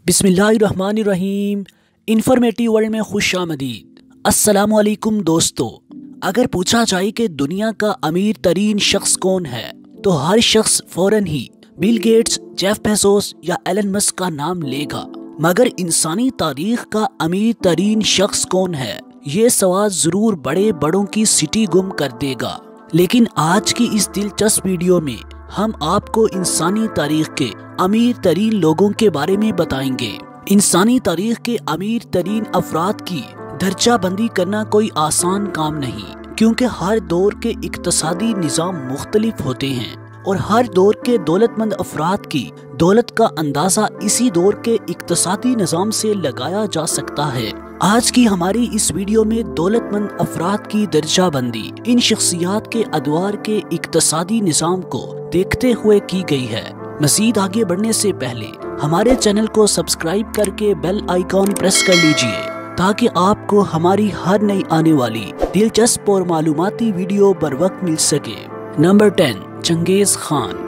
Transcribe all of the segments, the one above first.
बिस्मिल्लाहिर्रहमानिर्रहीम। Informative world में खुश आमदीद। अस्सलाम वालेकुम दोस्तों, अगर पूछा जाए कि दुनिया का अमीर तरीन शख्स कौन है तो हर शख्स फौरन ही बिल गेट्स, जेफ बेजोस या एलन मस्क का नाम लेगा। मगर इंसानी तारीख का अमीर तरीन शख्स कौन है, ये सवाल जरूर बड़े बड़ों की सिटी गुम कर देगा। लेकिन आज की इस दिलचस्प वीडियो में हम आपको इंसानी तारीख के अमीर तरीन लोगों के बारे में बताएंगे। इंसानी तारीख के अमीर तरीन अफराद की दर्जा बंदी करना कोई आसान काम नहीं, क्योंकि हर दौर के इक्तसादी निज़ाम मुख्तलिफ होते हैं और हर दौर के दौलतमंद अफराद की दौलत का अंदाजा इसी दौर के इक्तसादी निज़ाम से लगाया जा सकता है। आज की हमारी इस वीडियो में दौलतमंद अफराद की दर्जा बंदी इन शख्सियात के अदवार के इक्तसादी निज़ाम को देखते हुए की गई है। मज़ीद आगे बढ़ने से पहले हमारे चैनल को सब्सक्राइब करके बेल आइकॉन प्रेस कर लीजिए, ताकि आपको हमारी हर नई आने वाली दिलचस्प और मालूमाती वीडियो बर वक्त मिल सके। Number 10, Genghis Khan.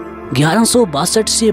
1162 से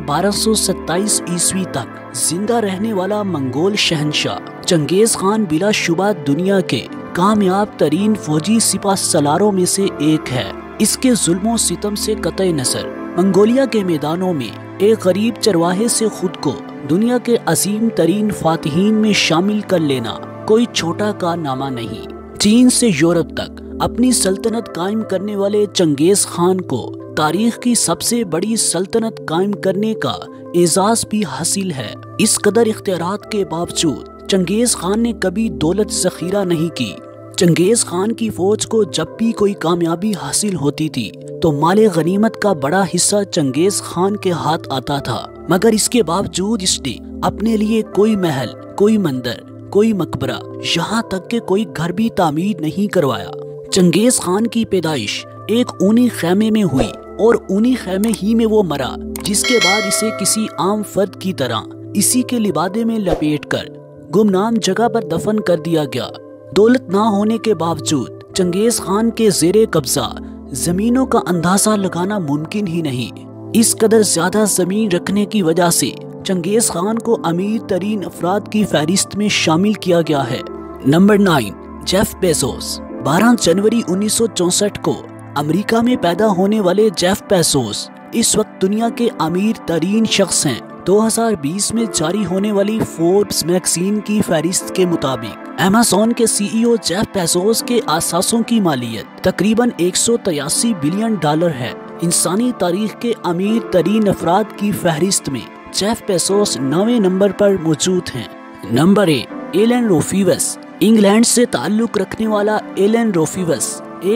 1227 ईस्वी तक जिंदा रहने वाला मंगोल शहंशाह चंगेज खान बिलाशुबा दुनिया के कामयाब तरीन फौजी सिपह सलारों में से एक है। इसके जुल्मों सितम से कतई नज़र मंगोलिया के मैदानों में एक गरीब चरवाहे से खुद को दुनिया के अजीम तरीन फातिहीन में शामिल कर लेना कोई छोटा कारनामा नहीं। चीन से यूरोप तक अपनी सल्तनत कायम करने वाले चंगेज खान को तारीख की सबसे बड़ी सल्तनत कायम करने का एजाज भी हासिल है। इस कदर इख्तियारात के बावजूद चंगेज खान ने कभी दौलत ज़ख़ीरा नहीं की। चंगेज खान की फौज को जब भी कोई कामयाबी हासिल होती थी तो माले गनीमत का बड़ा हिस्सा चंगेज खान के हाथ आता था, मगर इसके बावजूद इसने अपने लिए कोई महल, कोई मंदिर, कोई मकबरा, यहाँ तक के कोई घर भी तामीर नहीं करवाया। चंगेज खान की पैदाइश एक ऊनी खैमे में हुई और ऊनी खैमे ही में वो मरा, जिसके बाद इसे किसी आम फर्द की तरह इसी के लिबादे में लपेटकर गुमनाम जगह पर दफन कर दिया गया। दौलत ना होने के बावजूद चंगेज खान के ज़ेरे कब्जा जमीनों का अंदाजा लगाना मुमकिन ही नहीं। इस कदर ज्यादा जमीन रखने की वजह से चंगेज खान को अमीर तरीन अफराद की फहरिस्त में शामिल किया गया है। Number 9, Jeff Bezos. 12 जनवरी 1964 को अमेरिका में पैदा होने वाले जेफ बेजोस इस वक्त दुनिया के अमीर तरीन शख्स हैं। 2020 में जारी होने वाली फोर्ब्स मैगजीन की फहरिस्त के मुताबिक अमेज़न के सीईओ जेफ बेजोस के आसासों की मालियत तकरीबन 183 बिलियन डॉलर है। इंसानी तारीख के अमीर तरीन अफराद की फहरिस्त में जेफ बेजोस 9वें नंबर पर मौजूद हैं। Number 8, Elon रोफीवस। इंग्लैंड से ताल्लुक रखने वाला एलन रोफीवस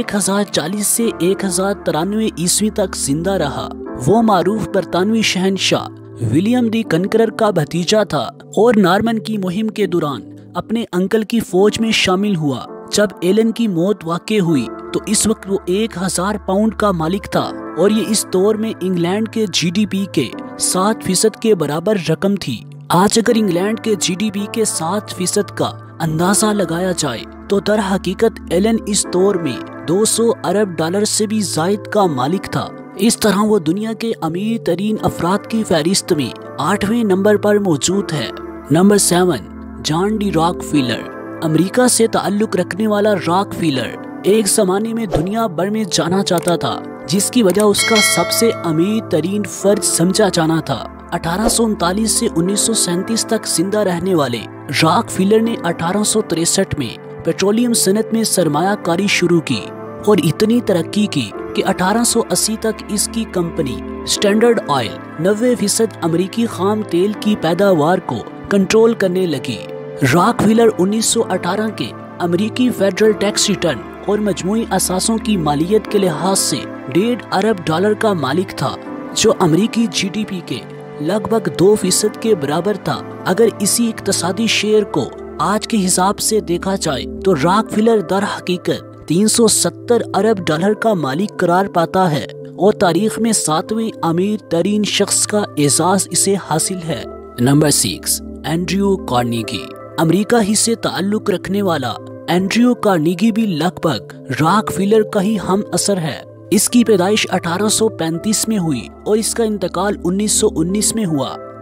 1040 से 1093 ईस्वी तक जिंदा रहा। वो मारूफ बरतानवी शहंशाह विलियम दी कनकरर का भतीजा था और नॉर्मन की मुहिम के दौरान अपने अंकल की फौज में शामिल हुआ। जब एलन की मौत वाक़ई हुई तो इस वक्त वो 1000 पाउंड का मालिक था और ये इस दौर में इंग्लैंड के जीडीपी के 7% के बराबर रकम थी। आज अगर इंग्लैंड के जीडीपी के 7% का अंदाजा लगाया जाए तो दर हकीकत एलन इस दौर में 200 अरब डॉलर से भी जायद का मालिक था। इस तरह वो दुनिया के अमीर तरीन अफराद की फहरिस्त में 8वें नंबर पर मौजूद है। Number 7, John D Rockefeller. America से ताल्लुक रखने वाला रॉकफेलर एक जमाने में दुनिया भर में जाना जाता था, जिसकी वजह उसका सबसे अमीर तरीन फर्द समझा जाना था। 1839 से 1937 तक जिंदा रहने वाले रॉकफेलर ने 1863 में पेट्रोलियम सनत में सरमायाकारी शुरू की और इतनी तरक्की की कि 1880 तक इसकी कंपनी स्टैंडर्ड ऑयल 90% अमेरिकी खाम तेल की पैदावार को कंट्रोल करने लगी। रॉकफेलर 1918 के अमेरिकी फेडरल टैक्स रिटर्न और मजमूई असासों की मालियत के लिहाज से 1.5 अरब डॉलर का मालिक था, जो अमेरिकी जीडीपी के लगभग 2% के बराबर था। अगर इसी इक्तसादी शेयर को आज के हिसाब से देखा जाए तो रॉकफेलर दर हकीकत 370 अरब डॉलर का मालिक करार पाता है और तारीख में 7वें अमीर तरीन शख्स का एजाज इसे हासिल है। Number 6, Andrew Carnegie. अमेरिका ही से ताल्लुक रखने वाला एंड्रयू कार्नेगी भी लगभग रॉकफेलर का ही हम असर है। इसकी पैदाइश 1835 में हुई और इसका इंतकाल 1919 में हुआ।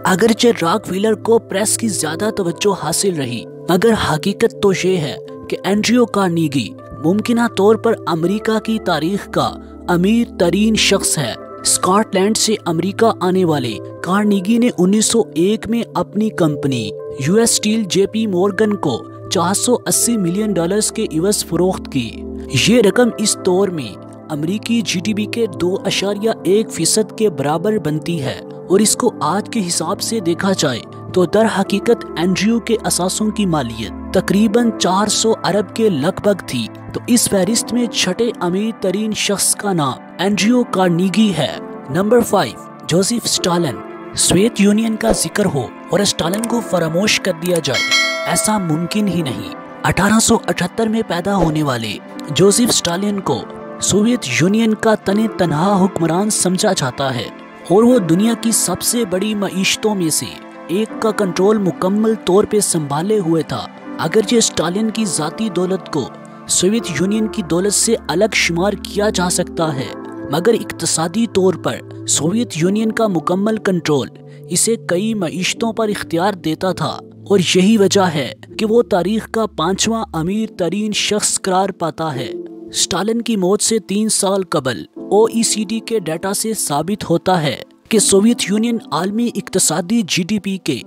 اگرچہ راک ویلر کو پریس کی زیادہ توجہ حاصل رہی، مگر حقیقت تو یہ ہے کہ اینڈریو کارنیگی ممکنہ طور پر امریکہ کی تاریخ کا امیر ترین شخص ہے۔ اسکاٹ لینڈ سے امریکہ آنے والے کارنیگی نے 1901 میں اپنی company U S Steel J P Morgan کو $480 ملین کے عوض فروخت کی۔ یہ رقم اس دور میں امریکی جی ڈی پی کے 2.1% کے برابر بنتی ہے، اور اس کو آج کے حساب سے دیکھا جائے تو در حقیقت اینڈریو کے اثاثوں کی مالیت تقریباً 400 ارب کے لگ بھگ تھی۔ تو اس فہرست میں چھٹے امیر ترین شخص کا نام اینڈریو کارنیگی ہے۔ Number 5، Joseph Stalin. Soviet Union کا ذکر ہو اور اسٹالن کو فراموش کر دیا جائے، ایسا ممکن ہی نہیں۔ 1878 میں پیدا ہونے والے جوزف اسٹالن کو سوویت یونین کا تنہا حکمران سمجھا جاتا ہے، اور وہ دنیا کی سب سے بڑی معیشتوں میں سے ایک کا کنٹرول مکمل طور پہ سنبھالے ہوئے تھا۔ اگرچہ اسٹالن کی ذاتی دولت کو سوویت یونین کی دولت سے الگ شمار کیا جا سکتا ہے، مگر اقتصادی طور پر سوویت یونین کا مکمل کنٹرول اسے کئی معیشتوں پر اختیار دیتا تھا، اور یہی وجہ ہے کہ وہ تاریخ کا 5واں امیر ترین شخص قرار پاتا ہے۔ اسٹالن کی موت سے 3 سال قبل او ای سی ڈی کے ڈیٹا سے ثابت ہوتا ہے کہ سوویت یونین عالمی اقتصادی جی ڈی پی کے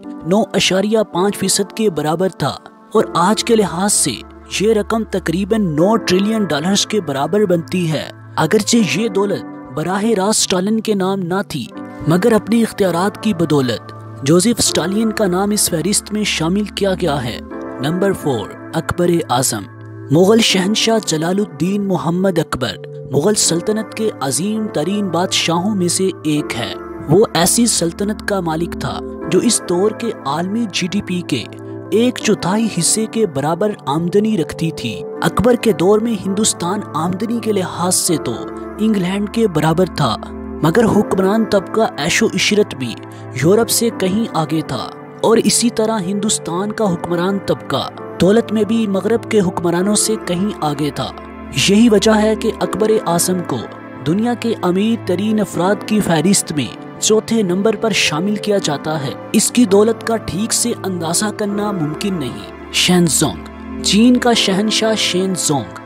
9.5% کے برابر تھا، اور آج کے لحاظ سے یہ رقم تقریباً $9 ٹریلین کے برابر بنتی ہے۔ اگرچہ یہ دولت براہ راست اسٹالن کے نام نہ تھی، مگر اپنی اختیارات کی بدولت جوزف اسٹالین کا نام اس فہرست میں شامل کیا گیا ہے۔ نمبر 4، اکبر اعظم۔ مغل شہنشاہ جلال الدین محمد اکبر مغل سلطنت کے عظیم ترین بادشاہوں میں سے ایک ہے۔ وہ ایسی سلطنت کا مالک تھا جو اس دور کے عالمی جی ڈی پی کے 1/4 حصے کے برابر آمدنی رکھتی تھی۔ اکبر کے دور میں ہندوستان آمدنی کے لحاظ سے تو انگلینڈ کے برابر تھا، مگر حکمران طبقہ عیش و عشرت بھی یورپ سے کہیں آگے تھا، اور اسی طرح ہندوستان کا حکمران طبقہ دولت میں بھی مغرب کے حکمرانوں سے کہیں آگے تھا۔ یہی وجہ ہے کہ اکبر اعظم کو دنیا کے امیر ترین افراد کی فہرست میں 4تھے نمبر پر شامل کیا جاتا ہے۔ اس کی دولت کا ٹھیک سے اندازہ کرنا ممکن نہیں۔ شینزونگ۔ چین کا شہنشاہ شینزونگ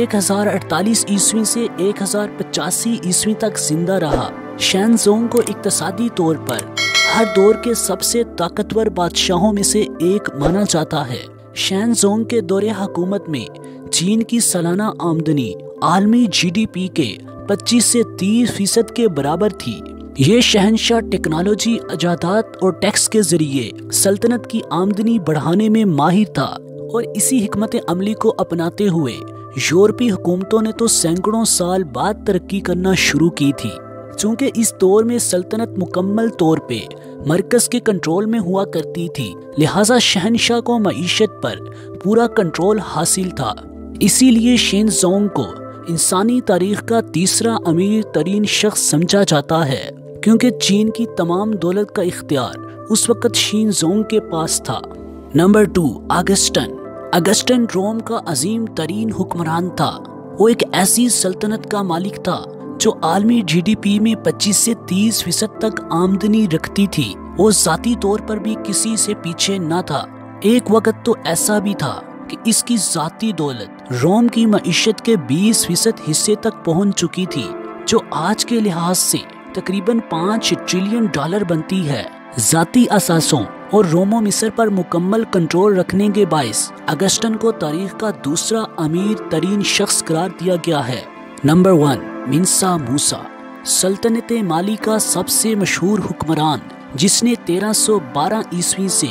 1048 عیسوی سے 1085 عیسوی تک زندہ رہا۔ شینزونگ کو اقتصادی طور پر ہر دور کے سب سے طاقتور بادشاہوں میں سے ایک مانا جاتا ہے۔ شینزونگ کے دور حکومت میں چین کی سالانہ آمدنی عالمی جی ڈی پی کے 25 سے 30% کے برابر تھی۔ یہ شہنشاہ ٹیکنالوجی، ایجادات اور ٹیکس کے ذریعے سلطنت کی آمدنی بڑھانے میں ماہر تھا، اور اسی حکمت عملی کو اپناتے ہوئے یورپی حکومتوں نے تو سینکڑوں سال بعد ترقی کرنا شروع کی تھی۔ چونکہ اس دور میں سلطنت مکمل طور پہ مرکز کے کنٹرول میں ہوا کرتی تھی، لہٰذا شہنشاہ کو معیشت پر پورا کنٹرول حاصل تھا۔ اسی لیے شینزونگ کو انسانی تاریخ کا تیسرا امیر ترین شخص سمجھا جاتا ہے، کیونکہ چین کی تمام دولت کا اختیار اس وقت شینزونگ کے پاس تھا۔ نمبر 2، اگسٹن۔ اگسٹن روم کا عظیم ترین حکمران تھا۔ وہ ایک ایسی سلطنت کا مالک تھا جو عالمی جی ڈی پی میں 25 سے 30% تک آمدنی رکھتی تھی۔ وہ ذاتی طور پر بھی کسی سے پیچھے نہ تھا۔ ایک وقت تو ایسا بھی تھا کہ اس کی ذاتی دولت روم کی معیشت کے 20% حصے تک پہنچ چکی تھی، جو آج کے لحاظ سے تقریباً $5 ٹریلین بنتی ہے۔ ذاتی اثاثوں اور روم و مصر پر مکمل کنٹرول رکھنے کے باعث اگسٹن کو تاریخ کا دوسرا امیر ترین شخص قرار دیا گیا ہے۔ Number 1، Mansa Musa. سلطنت مالی کا سب سے مشہور حکمران، جس نے 1312 عیسوی سے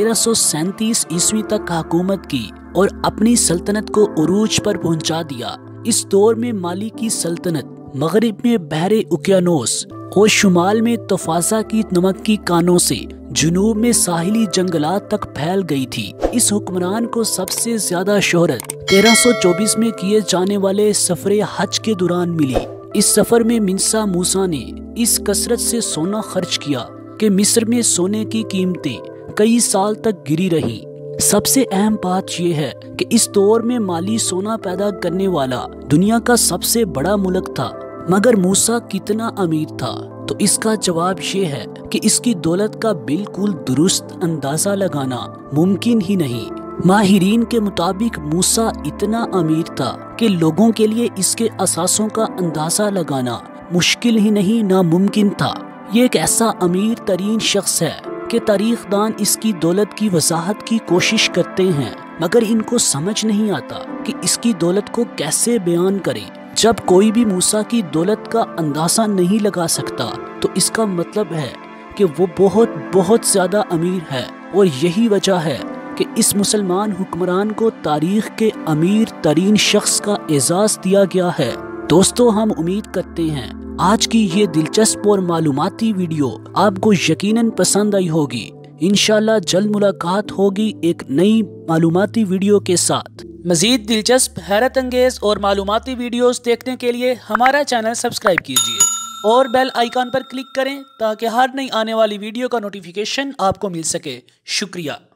1337 عیسوی تک حکومت کی اور اپنی سلطنت کو عروج پر پہنچا دیا۔ اس دور میں مالی کی سلطنت مغرب میں بحر اوقیانوس اور شمال میں طفازہ کی نمک کی کانوں سے جنوب میں ساحلی جنگلات تک پھیل گئی تھی۔ اس حکمران کو سب سے زیادہ شہرت 1324 میں کیے جانے والے سفر حج کے دوران ملی۔ اس سفر میں منسا موسا نے اس کثرت سے سونا خرچ کیا کہ مصر میں سونے کی قیمتیں کئی سال تک گری رہیں۔ سب سے اہم بات یہ ہے کہ اس دور میں مالی سونا پیدا کرنے والا دنیا کا سب سے بڑا ملک تھا، مگر موسا کتنا امیر تھا تو اس کا جواب یہ ہے کہ اس کی دولت کا بالکل درست اندازہ لگانا ممکن ہی نہیں۔ ماہرین کے مطابق موسیٰ اتنا امیر تھا کہ لوگوں کے لیے اس کے اثاثوں کا اندازہ لگانا مشکل ہی نہیں ناممکن تھا۔ یہ ایک ایسا امیر ترین شخص ہے کہ تاریخ دان اس کی دولت کی وضاحت کی کوشش کرتے ہیں، مگر ان کو سمجھ نہیں آتا کہ اس کی دولت کو کیسے بیان کریں۔ جب کوئی بھی موسیٰ کی دولت کا اندازہ نہیں لگا سکتا تو اس کا مطلب ہے کہ وہ بہت بہت زیادہ امیر ہے، اور یہی وجہ ہے کہ اس مسلمان حکمران کو تاریخ کے امیر ترین شخص کا اعزاز دیا گیا ہے۔ دوستو، ہم امید کرتے ہیں آج کی یہ دلچسپ اور معلوماتی ویڈیو آپ کو یقیناً پسند آئی ہوگی۔ انشاءاللہ جلد ملاقات ہوگی ایک نئی معلوماتی ویڈیو کے ساتھ۔ مزید دلچسپ، حیرت انگیز اور معلوماتی ویڈیوز دیکھنے کے لیے ہمارا چینل سبسکرائب کیجیے اور بیل آئیکن پر کلک کریں تاکہ ہر نئی آنے والی ویڈیو کا نوٹیفیکیشن آپ کو مل سکے۔ شکریہ۔